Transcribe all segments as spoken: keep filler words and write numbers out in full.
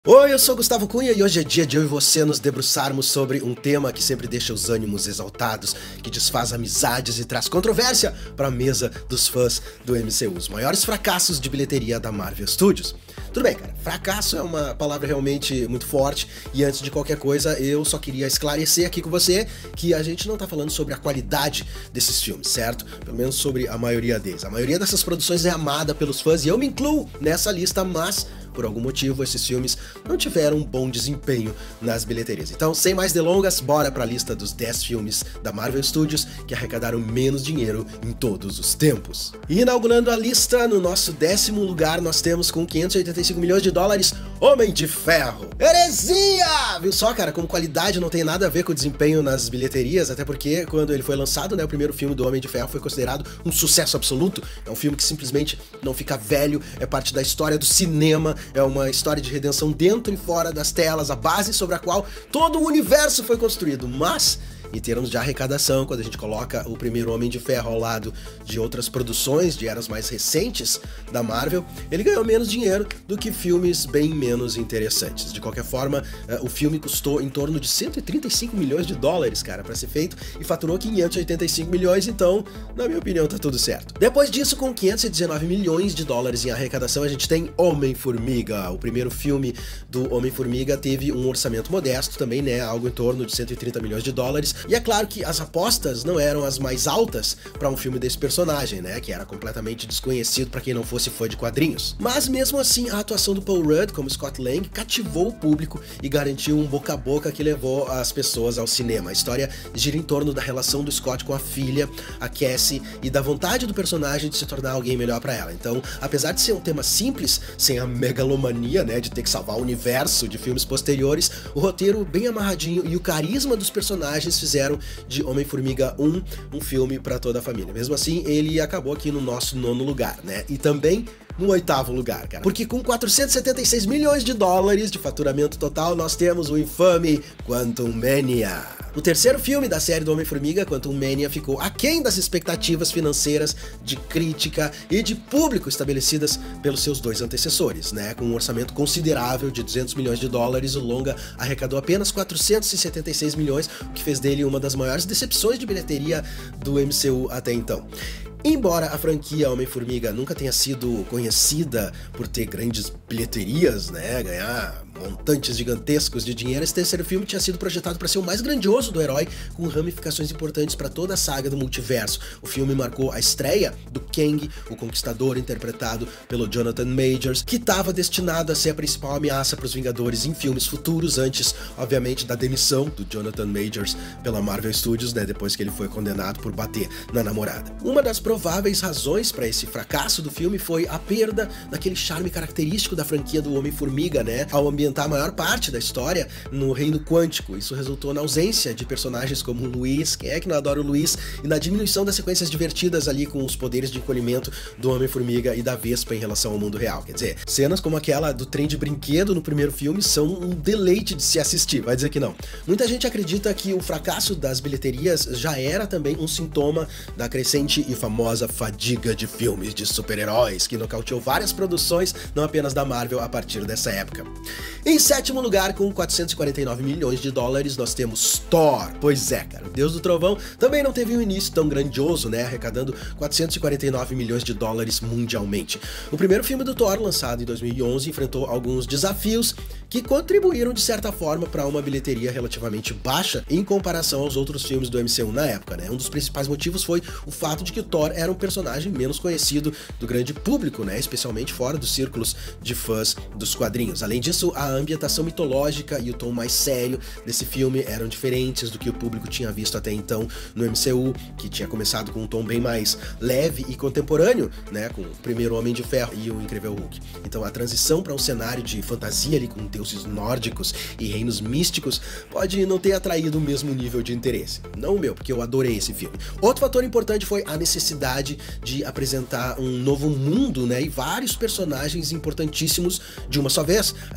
Oi, eu sou Gustavo Cunha e hoje é dia de eu e você nos debruçarmos sobre um tema que sempre deixa os ânimos exaltados, que desfaz amizades e traz controvérsia para a mesa dos fãs do M C U, os maiores fracassos de bilheteria da Marvel Studios. Tudo bem, cara, fracasso é uma palavra realmente muito forte e antes de qualquer coisa eu só queria esclarecer aqui com você que a gente não tá falando sobre a qualidade desses filmes, certo? Pelo menos sobre a maioria deles. A maioria dessas produções é amada pelos fãs e eu me incluo nessa lista, mas por algum motivo esses filmes não tiveram um bom desempenho nas bilheterias. Então, sem mais delongas, bora pra lista dos dez filmes da Marvel Studios que arrecadaram menos dinheiro em todos os tempos. E inaugurando a lista, no nosso décimo lugar, nós temos com quinhentos e oitenta e cinco milhões de dólares, Homem de Ferro. Heresia! Viu só, cara, como qualidade não tem nada a ver com o desempenho nas bilheterias, até porque quando ele foi lançado, né, o primeiro filme do Homem de Ferro foi considerado um sucesso absoluto. É um filme que simplesmente não fica velho, é parte da história do cinema, é uma história de redenção dentro e fora das telas, a base sobre a qual todo o universo foi construído, mas em termos de arrecadação, quando a gente coloca o primeiro Homem de Ferro ao lado de outras produções de eras mais recentes da Marvel, ele ganhou menos dinheiro do que filmes bem menos interessantes. De qualquer forma, o filme custou em torno de cento e trinta e cinco milhões de dólares, cara, para ser feito, e faturou quinhentos e oitenta e cinco milhões, então, na minha opinião, tá tudo certo. Depois disso, com quinhentos e dezenove milhões de dólares em arrecadação, a gente tem Homem-Formiga. O primeiro filme do Homem-Formiga teve um orçamento modesto também, né, algo em torno de cento e trinta milhões de dólares, e é claro que as apostas não eram as mais altas para um filme desse personagem, né, que era completamente desconhecido para quem não fosse fã de quadrinhos. Mas mesmo assim, a atuação do Paul Rudd como Scott Lang cativou o público e garantiu um boca a boca que levou as pessoas ao cinema. A história gira em torno da relação do Scott com a filha, a Cassie, e da vontade do personagem de se tornar alguém melhor para ela. Então, apesar de ser um tema simples, sem a megalomania, né, de ter que salvar o universo de filmes posteriores, o roteiro bem amarradinho e o carisma dos personagens fizeram de Homem-Formiga um um filme para toda a família. Mesmo assim, ele acabou aqui no nosso nono lugar, né? E também no oitavo lugar, cara. Porque com quatrocentos e setenta e seis milhões de dólares de faturamento total, nós temos o infame Quantumania. O terceiro filme da série do Homem-Formiga, Quantumania, ficou aquém das expectativas financeiras, de crítica e de público estabelecidas pelos seus dois antecessores, né? Com um orçamento considerável de duzentos milhões de dólares, o longa arrecadou apenas quatrocentos e setenta e seis milhões, o que fez dele uma das maiores decepções de bilheteria do M C U até então. Embora a franquia Homem-Formiga nunca tenha sido conhecida por ter grandes bilheterias, né, ganhar montantes gigantescos de dinheiro, esse terceiro filme tinha sido projetado para ser o mais grandioso do herói, com ramificações importantes para toda a saga do multiverso. O filme marcou a estreia do Kang, o Conquistador, interpretado pelo Jonathan Majors, que estava destinado a ser a principal ameaça para os Vingadores em filmes futuros, antes, obviamente, da demissão do Jonathan Majors pela Marvel Studios, né, depois que ele foi condenado por bater na namorada. Uma das prováveis razões para esse fracasso do filme foi a perda daquele charme característico da franquia do Homem-Formiga, né, ao ambientar a maior parte da história no reino quântico. Isso resultou na ausência de personagens como o Luiz, quem é que não adora o Luiz, e na diminuição das sequências divertidas ali com os poderes de encolhimento do Homem-Formiga e da Vespa em relação ao mundo real. Quer dizer, cenas como aquela do trem de brinquedo no primeiro filme são um deleite de se assistir, vai dizer que não. Muita gente acredita que o fracasso das bilheterias já era também um sintoma da crescente e famosa fadiga de filmes de super-heróis, que nocauteou várias produções, não apenas da Marvel, a partir dessa época. Em sétimo lugar, com quatrocentos e quarenta e nove milhões de dólares, nós temos Thor. Pois é, cara, o Deus do Trovão também não teve um início tão grandioso, né, arrecadando quatrocentos e quarenta e nove milhões de dólares mundialmente. O primeiro filme do Thor, lançado em dois mil e onze, enfrentou alguns desafios que contribuíram de certa forma para uma bilheteria relativamente baixa em comparação aos outros filmes do M C U na época, né? Um dos principais motivos foi o fato de que o Thor era um personagem menos conhecido do grande público, né, especialmente fora dos círculos de fãs dos quadrinhos. Além disso, a ambientação mitológica e o tom mais sério desse filme eram diferentes do que o público tinha visto até então no M C U, que tinha começado com um tom bem mais leve e contemporâneo, né, com o primeiro Homem de Ferro e o Incrível Hulk. Então a transição para um cenário de fantasia ali com deuses nórdicos e reinos místicos pode não ter atraído o mesmo nível de interesse. Não o meu, porque eu adorei esse filme. Outro fator importante foi a necessidade de apresentar um novo mundo, né, e vários personagens importantíssimos de uma só vez. A introdução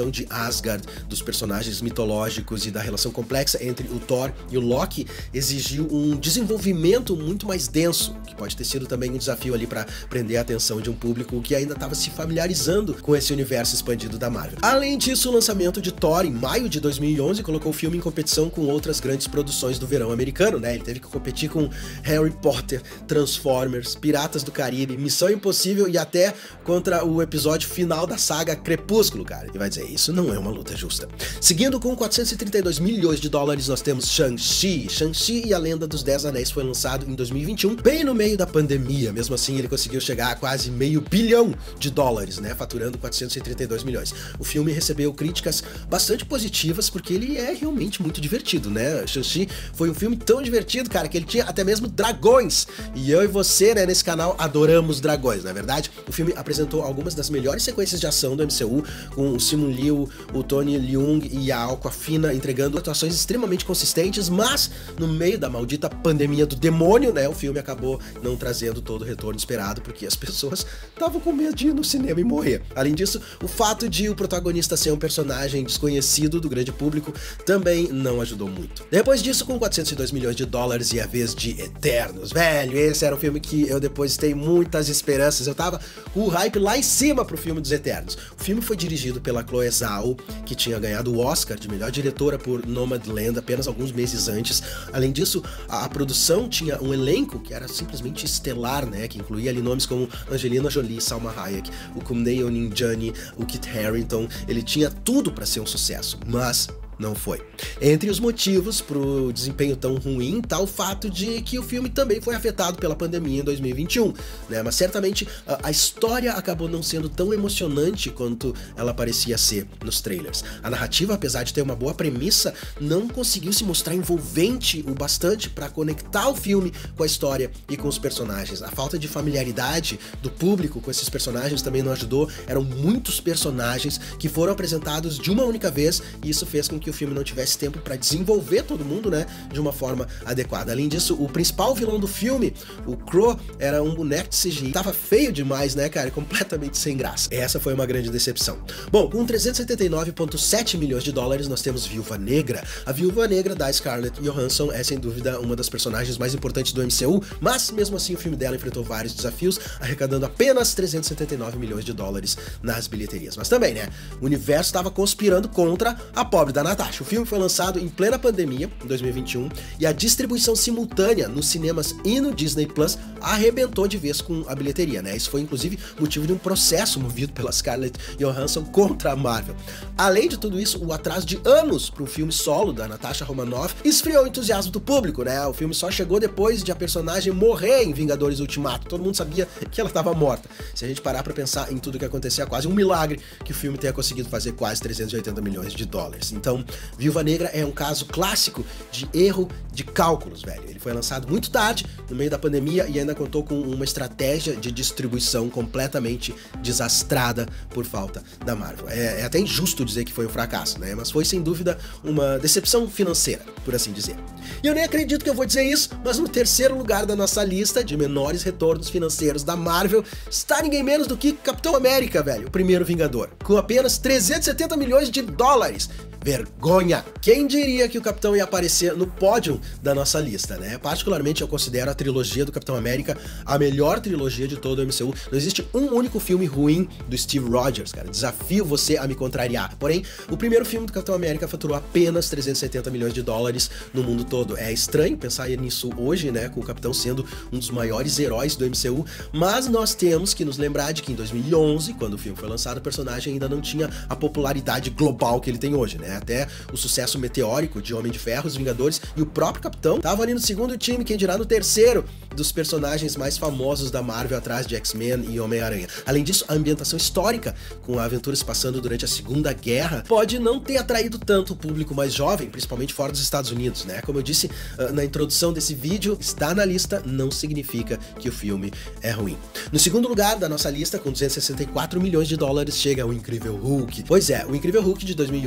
introdução de Asgard, dos personagens mitológicos e da relação complexa entre o Thor e o Loki exigiu um desenvolvimento muito mais denso, que pode ter sido também um desafio ali para prender a atenção de um público que ainda estava se familiarizando com esse universo expandido da Marvel. Além disso, o lançamento de Thor em maio de dois mil e onze colocou o filme em competição com outras grandes produções do verão americano, né? Ele teve que competir com Harry Potter, Transformers, Piratas do Caribe, Missão Impossível e até contra o episódio final da saga Crepúsculo, cara. E vai dizer, isso não é uma luta justa. Seguindo com quatrocentos e trinta e dois milhões de dólares, nós temos Shang-Chi. Shang-Chi e a Lenda dos Dez Anéis foi lançado em dois mil e vinte e um, bem no meio da pandemia. Mesmo assim, ele conseguiu chegar a quase meio bilhão de dólares, né? Faturando quatrocentos e trinta e dois milhões. O filme recebeu críticas bastante positivas porque ele é realmente muito divertido, né? Shang-Chi foi um filme tão divertido, cara, que ele tinha até mesmo dragões. E eu e você, né, nesse canal adoramos dragões, não é verdade? O filme apresentou algumas das melhores sequências de ação do M C U, com o Simu Liu, o Tony Leung e a Awkwafina entregando atuações extremamente consistentes, mas no meio da maldita pandemia do demônio, né, o filme acabou não trazendo todo o retorno esperado, porque as pessoas estavam com medo de ir no cinema e morrer. Além disso, o fato de o protagonista ser um personagem desconhecido do grande público também não ajudou muito. Depois disso, com quatrocentos e dois milhões de dólares e a vez de Eternos, velho, esse era um filme que eu depositei muitas esperanças, eu tava com o hype lá em cima pro filme dos Eternos. O filme foi dirigido pela Chloe Zhao, que tinha ganhado o Oscar de melhor diretora por Nomadland apenas alguns meses antes. Além disso, a, a produção tinha um elenco que era simplesmente estelar, né, que incluía ali nomes como Angelina Jolie, Salma Hayek, o Kumail Nanjiani, o Kit Harington. Ele tinha tudo para ser um sucesso, mas não foi. Entre os motivos pro desempenho tão ruim tá o fato de que o filme também foi afetado pela pandemia em dois mil e vinte e um, né? Mas certamente a, a história acabou não sendo tão emocionante quanto ela parecia ser nos trailers. A narrativa, apesar de ter uma boa premissa, não conseguiu se mostrar envolvente o bastante para conectar o filme com a história e com os personagens. A falta de familiaridade do público com esses personagens também não ajudou. Eram muitos personagens que foram apresentados de uma única vez e isso fez com que que o filme não tivesse tempo para desenvolver todo mundo, né, de uma forma adequada. Além disso, o principal vilão do filme, o Crow, era um boneco de C G I. Tava feio demais, né, cara? Completamente sem graça. Essa foi uma grande decepção. Bom, com trezentos e setenta e nove vírgula sete milhões de dólares, nós temos Viúva Negra. A Viúva Negra da Scarlett Johansson é, sem dúvida, uma das personagens mais importantes do M C U, mas, mesmo assim, o filme dela enfrentou vários desafios, arrecadando apenas trezentos e setenta e nove milhões de dólares nas bilheterias. Mas também, né, o universo estava conspirando contra a pobre da Natasha. O filme foi lançado em plena pandemia, em dois mil e vinte e um, e a distribuição simultânea nos cinemas e no Disney Plus arrebentou de vez com a bilheteria, né? Isso foi, inclusive, motivo de um processo movido pela Scarlett Johansson contra a Marvel. Além de tudo isso, o atraso de anos para um filme solo da Natasha Romanoff esfriou o entusiasmo do público, né? O filme só chegou depois de a personagem morrer em Vingadores Ultimato. Todo mundo sabia que ela estava morta. Se a gente parar para pensar em tudo que aconteceu, é quase um milagre que o filme tenha conseguido fazer quase trezentos e oitenta milhões de dólares. Então, Viúva Negra é um caso clássico de erro de cálculos, velho. Ele foi lançado muito tarde, no meio da pandemia, e ainda contou com uma estratégia de distribuição completamente desastrada por falta da Marvel. É, é até injusto dizer que foi um fracasso, né? Mas foi, sem dúvida, uma decepção financeira, por assim dizer. E eu nem acredito que eu vou dizer isso, mas no terceiro lugar da nossa lista de menores retornos financeiros da Marvel está ninguém menos do que Capitão América, velho, o primeiro Vingador, com apenas trezentos e setenta milhões de dólares. Vergonha! Quem diria que o Capitão ia aparecer no pódio da nossa lista, né? Particularmente eu considero a trilogia do Capitão América a melhor trilogia de todo o M C U. Não existe um único filme ruim do Steve Rogers, cara. Desafio você a me contrariar. Porém, o primeiro filme do Capitão América faturou apenas trezentos e setenta milhões de dólares no mundo todo. É estranho pensar nisso hoje, né? Com o Capitão sendo um dos maiores heróis do M C U, mas nós temos que nos lembrar de que em dois mil e onze, quando o filme foi lançado, o personagem ainda não tinha a popularidade global que ele tem hoje, né? Até o sucesso meteórico de Homem de Ferro, os Vingadores e o próprio Capitão estavam ali no segundo time, quem dirá no terceiro dos personagens mais famosos da Marvel, atrás de X-Men e Homem-Aranha. Além disso, a ambientação histórica, com a aventura se passando durante a Segunda Guerra, pode não ter atraído tanto o público mais jovem, principalmente fora dos Estados Unidos, né? Como eu disse na introdução desse vídeo, estar na lista não significa que o filme é ruim. No segundo lugar da nossa lista, com duzentos e sessenta e quatro milhões de dólares, chega o Incrível Hulk. Pois é, o Incrível Hulk de dois mil e oito foi o segundo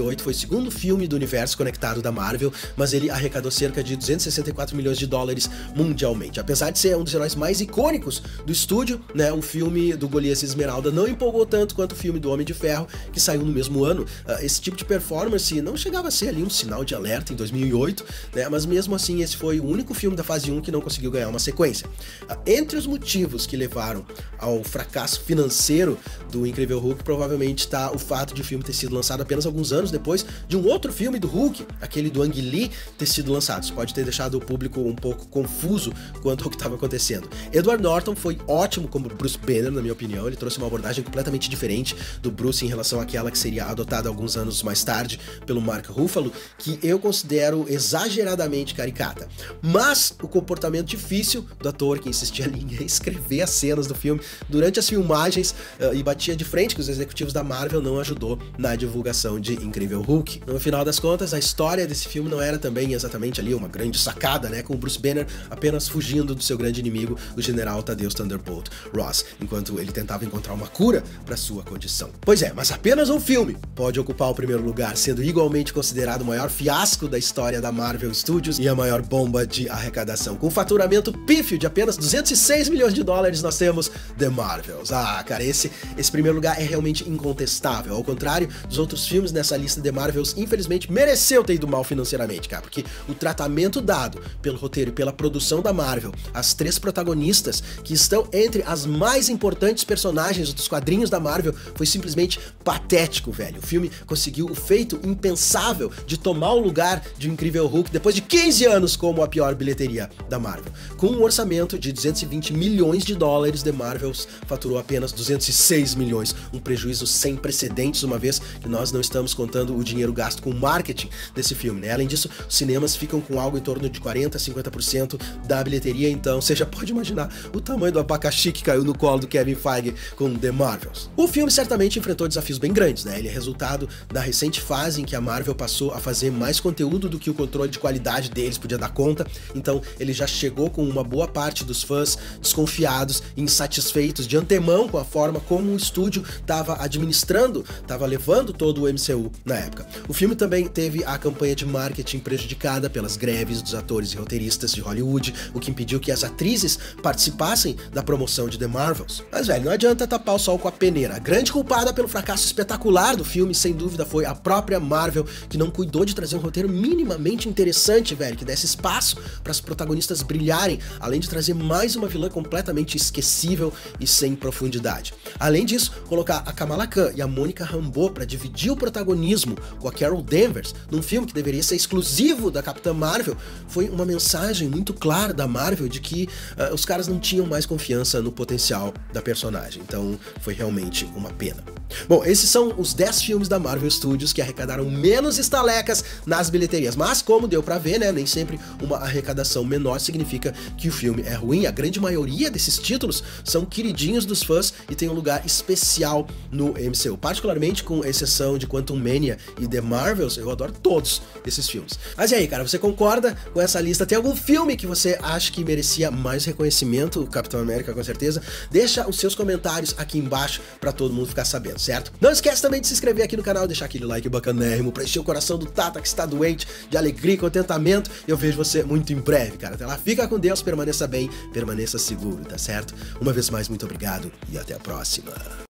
segundo filme do universo conectado da Marvel, mas ele arrecadou cerca de duzentos e sessenta e quatro milhões de dólares mundialmente. Apesar de ser um dos heróis mais icônicos do estúdio, né, o filme do Golias e Esmeralda não empolgou tanto quanto o filme do Homem de Ferro, que saiu no mesmo ano. Uh, esse tipo de performance não chegava a ser ali um sinal de alerta em dois mil e oito, né, mas mesmo assim esse foi o único filme da fase um que não conseguiu ganhar uma sequência. Uh, entre os motivos que levaram ao fracasso financeiro do Incrível Hulk, provavelmente está o fato de o filme ter sido lançado apenas alguns anos depois de um outro filme do Hulk, aquele do Ang Lee, ter sido lançado. Isso pode ter deixado o público um pouco confuso quanto ao que estava acontecendo. Edward Norton foi ótimo como Bruce Banner, na minha opinião. Ele trouxe uma abordagem completamente diferente do Bruce em relação àquela que seria adotada alguns anos mais tarde pelo Mark Ruffalo, que eu considero exageradamente caricata. Mas o comportamento difícil do ator, que insistia ali em reescrever as cenas do filme durante as filmagens uh, e batia de frente com os executivos da Marvel, não ajudou na divulgação de Incrível Hulk. No final das contas, a história desse filme não era também exatamente ali uma grande sacada, né, com o Bruce Banner apenas fugindo do seu grande inimigo, o general Thaddeus Thunderbolt Ross, enquanto ele tentava encontrar uma cura para sua condição. Pois é, mas apenas um filme pode ocupar o primeiro lugar, sendo igualmente considerado o maior fiasco da história da Marvel Studios e a maior bomba de arrecadação. Com um faturamento pífio de apenas duzentos e seis milhões de dólares, nós temos The Marvels. Ah, cara, esse, esse primeiro lugar é realmente incontestável. Ao contrário dos outros filmes nessa lista, The Marvels, infelizmente, mereceu ter ido mal financeiramente, cara, porque o tratamento dado pelo roteiro e pela produção da Marvel, as três protagonistas que estão entre as mais importantes personagens dos quadrinhos da Marvel, foi simplesmente patético, velho. O filme conseguiu o feito impensável de tomar o lugar de Incrível Hulk depois de quinze anos como a pior bilheteria da Marvel. Com um orçamento de duzentos e vinte milhões de dólares, The Marvels faturou apenas duzentos e seis milhões, um prejuízo sem precedentes, uma vez que nós não estamos contando o dinheiro gasto com marketing desse filme, né? Além disso, os cinemas ficam com algo em torno de quarenta a cinquenta por cento da bilheteria, então você já pode imaginar o tamanho do abacaxi que caiu no colo do Kevin Feige com The Marvels. O filme certamente enfrentou desafios bem grandes, né? Ele é resultado da recente fase em que a Marvel passou a fazer mais conteúdo do que o controle de qualidade deles podia dar conta, então ele já chegou com uma boa parte dos fãs desconfiados e insatisfeitos de antemão com a forma como o estúdio estava administrando, estava levando todo o M C U na época. O filme também teve a campanha de marketing prejudicada pelas greves dos atores e roteiristas de Hollywood, o que impediu que as atrizes participassem da promoção de The Marvels. Mas, velho, não adianta tapar o sol com a peneira. A grande culpada pelo fracasso espetacular do filme, sem dúvida, foi a própria Marvel, que não cuidou de trazer um roteiro minimamente interessante, velho, que desse espaço para as protagonistas brilharem, além de trazer mais uma vilã completamente esquecível e sem profundidade. Além disso, colocar a Kamala Khan e a Monica Rambeau para dividir o protagonismo com a Carol Danvers num filme que deveria ser exclusivo da Capitã Marvel foi uma mensagem muito clara da Marvel de que uh, os caras não tinham mais confiança no potencial da personagem. Então foi realmente uma pena. Bom, esses são os dez filmes da Marvel Studios que arrecadaram menos estalecas nas bilheterias, mas como deu pra ver, né, nem sempre uma arrecadação menor significa que o filme é ruim. A grande maioria desses títulos são queridinhos dos fãs e tem um lugar especial no M C U, particularmente com exceção de Quantumania e The Marvels. Eu adoro todos esses filmes. Mas e aí, cara, você concorda com essa lista? Tem algum filme que você acha que merecia mais reconhecimento? O Capitão América, com certeza. Deixa os seus comentários aqui embaixo pra todo mundo ficar sabendo, certo? Não esquece também de se inscrever aqui no canal, deixar aquele like bacanérrimo pra encher o coração do Tata, que está doente de alegria e contentamento. Eu vejo você muito em breve, cara. Até lá, fica com Deus, permaneça bem, permaneça seguro, tá certo? Uma vez mais, muito obrigado e até a próxima.